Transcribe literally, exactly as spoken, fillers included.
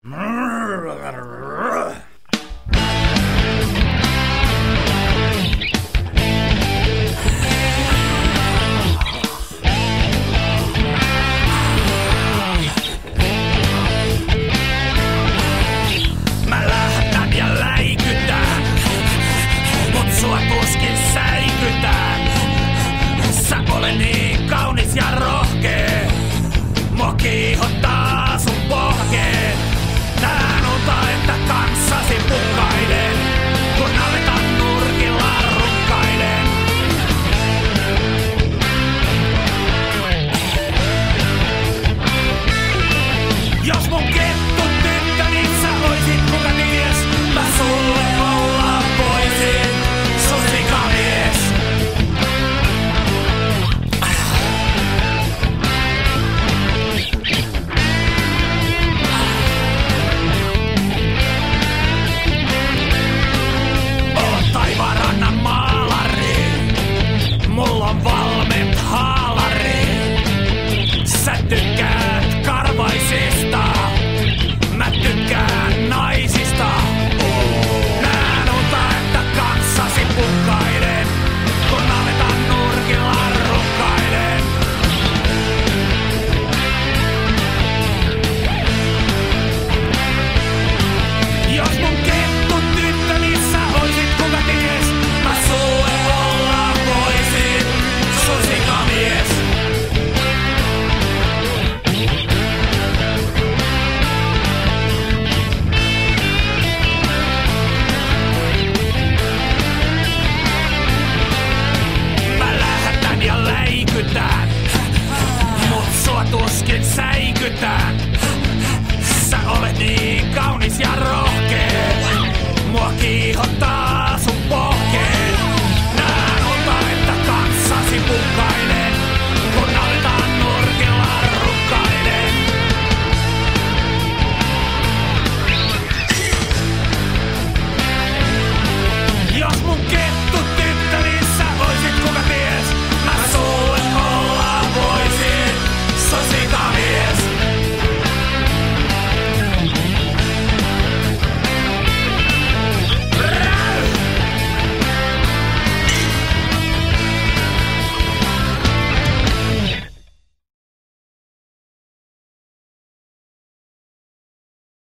Mä lähtän ja läikytän, mut sua tuskin säikytän. Sä olet niin kaunis ja rohkee, mua kiihottaa sun pohkeen. Näen unta, että kanssasi pukailen, kun navetan nurkilla rukkailen. Jos mun kettu tyttö, niin sä oisit kuka mies. Mä sulle olla voisin sun sikamies. Oon taivaanrannan maalari, mulla on valment haalari. Sä tykkäät karvaisista, mä tykkään naisista. Näen unta, että kanssasi pukkailen, kun navetan nurkilla rukkailen. Jos mun kettu tyttö, niin sä oisit kuka ties. Mä sulle olla voisin sun sikamies. Mä lähetän ja läikytän, mut sua tuskin säikytän. Sä olet niin kaunis ja rohkea.